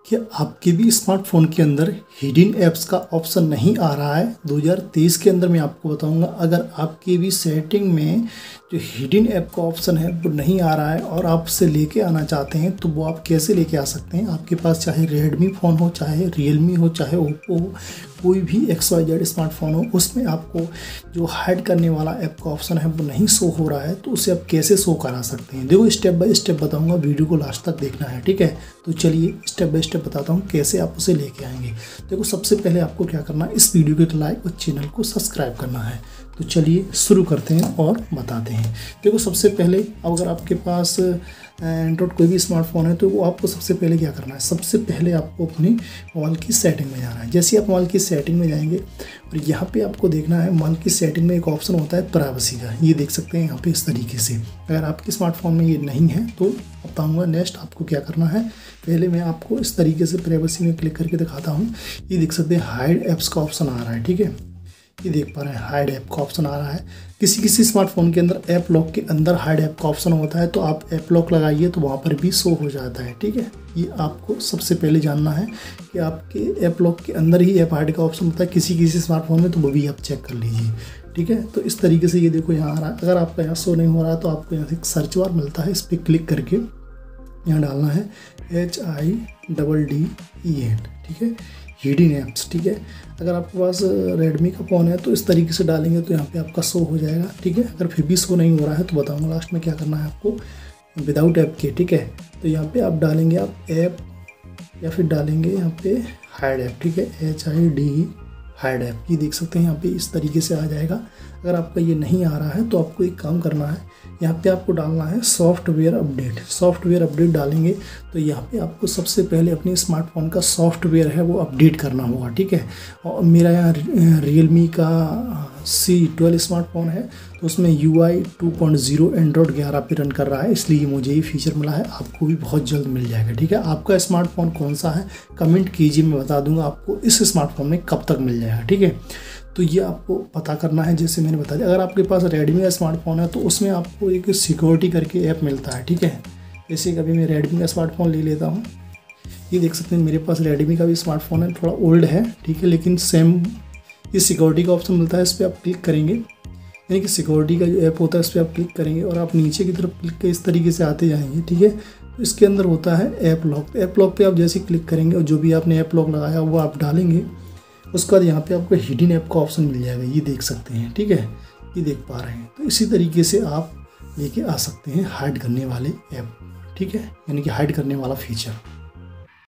क्या आपके भी स्मार्टफोन के अंदर हिडन ऐप्स का ऑप्शन नहीं आ रहा है? 2023 के अंदर मैं आपको बताऊंगा। अगर आपके भी सेटिंग में जो हिडन ऐप का ऑप्शन है वो नहीं आ रहा है और आप उसे लेके आना चाहते हैं तो वो आप कैसे लेके आ सकते हैं। आपके पास चाहे रेडमी फ़ोन हो, चाहे रियलमी हो, चाहे ओप्पो हो, कोई भी XYZ स्मार्टफोन हो, उसमें आपको जो हाइड करने वाला ऐप का ऑप्शन है वो नहीं शो हो रहा है, तो उसे आप कैसे शो करा सकते हैं। देखो स्टेप बाय स्टेप बताऊंगा, वीडियो को लास्ट तक देखना है, ठीक है। तो चलिए स्टेप बाय स्टेप बताता हूँ कैसे आप उसे लेके आएंगे। देखो सबसे पहले आपको क्या करना है, इस वीडियो को लाइक और चैनल को सब्सक्राइब करना है। तो चलिए शुरू करते हैं और बताते हैं। देखो सबसे पहले अगर आपके पास एंड्रॉइड कोई भी स्मार्टफोन है तो वो आपको सबसे पहले क्या करना है, सबसे पहले आपको अपनी मोबाइल की सेटिंग में जाना है। जैसे आप मोबाइल की सेटिंग में जाएंगे और यहाँ पे आपको देखना है मोबाइल की सेटिंग में एक ऑप्शन होता है प्राइवेसी का, ये देख सकते हैं यहाँ पे इस तरीके से। अगर आपके स्मार्टफोन में ये नहीं है तो बताऊँगा नेक्स्ट आपको क्या करना है। पहले मैं आपको इस तरीके से प्राइवेसी में क्लिक करके दिखाता हूँ। ये देख सकते हैं हाइड ऐप्स का ऑप्शन आ रहा है, ठीक है। ये देख पा रहे हैं हाइड ऐप का ऑप्शन आ रहा है। किसी स्मार्टफोन के अंदर ऐप लॉक के अंदर हाइड ऐप का ऑप्शन होता है, तो आप ऐप लॉक लगाइए तो वहाँ पर भी शो हो जाता है, ठीक है। ये आपको सबसे पहले जानना है कि आपके ऐप लॉक के अंदर ही ऐप हाइड का ऑप्शन होता है किसी स्मार्टफोन में, तो वो भी आप चेक कर लीजिए, ठीक है। तो इस तरीके से ये देखो यहाँ आ रहा है। अगर आपका यहाँ शो नहीं हो रहा है तो आपको यहाँ से एक सर्च बार मिलता है, इस पर क्लिक करके यहाँ डालना है HIDDEN, ठीक है, हिडन ऐप्स, ठीक है। अगर आपके पास रेडमी का फ़ोन है तो इस तरीके से डालेंगे तो यहाँ पे आपका शो हो जाएगा, ठीक है। अगर फिर भी शो नहीं हो रहा है तो बताऊँगा लास्ट में क्या करना है आपको विदाउट ऐप के, ठीक है। तो यहाँ पे आप डालेंगे आप ऐप या फिर डालेंगे यहाँ पे हाइड ऐप, ठीक है, HIDE हाइड ऐप। ये देख सकते हैं यहाँ पे इस तरीके से आ जाएगा। अगर आपका ये नहीं आ रहा है तो आपको एक काम करना है, यहाँ पे आपको डालना है सॉफ्टवेयर अपडेट। सॉफ्टवेयर अपडेट डालेंगे तो यहाँ पे आपको सबसे पहले अपने स्मार्टफोन का सॉफ्टवेयर है वो अपडेट करना होगा, ठीक है। और मेरा यहाँ रियलमी का C12 स्मार्टफोन है तो उसमें UI 2.0 एंड्रॉयड 11 पे रन कर रहा है, इसलिए मुझे ये फीचर मिला है। आपको भी बहुत जल्द मिल जाएगा, ठीक है। आपका स्मार्टफोन कौन सा है कमेंट कीजिए, मैं बता दूंगा आपको इस स्मार्टफोन में कब तक मिल जाएगा, ठीक है। तो ये आपको पता करना है, जैसे मैंने बता दिया। अगर आपके पास रेडमी का स्मार्टफोन है तो उसमें आपको एक सिक्योरिटी करके ऐप मिलता है, ठीक है। जैसे कभी मैं रेडमी का स्मार्टफोन ले लेता हूँ, ये देख सकते हैं मेरे पास रेडमी का भी स्मार्टफोन है, थोड़ा ओल्ड है, ठीक है, लेकिन सेम ये सिक्योरिटी का ऑप्शन मिलता है। इस पर आप क्लिक करेंगे, यानी कि सिक्योरिटी का जो ऐप होता है इस पर आप क्लिक करेंगे और आप नीचे की तरफ क्लिक कर इस तरीके से आते जाएंगे, ठीक है। तो इसके अंदर होता है ऐप लॉक। ऐप लॉक पे आप जैसे क्लिक करेंगे और जो भी आपने ऐप लॉक लगाया वो आप डालेंगे, उसके बाद यहाँ पे आपको हिडन ऐप का ऑप्शन मिल जाएगा, ये देख सकते हैं, ठीक है, ये देख पा रहे हैं। तो इसी तरीके से आप लेके आ सकते हैं हाइड करने वाले ऐप, ठीक है, यानी कि हाइड करने वाला फीचर।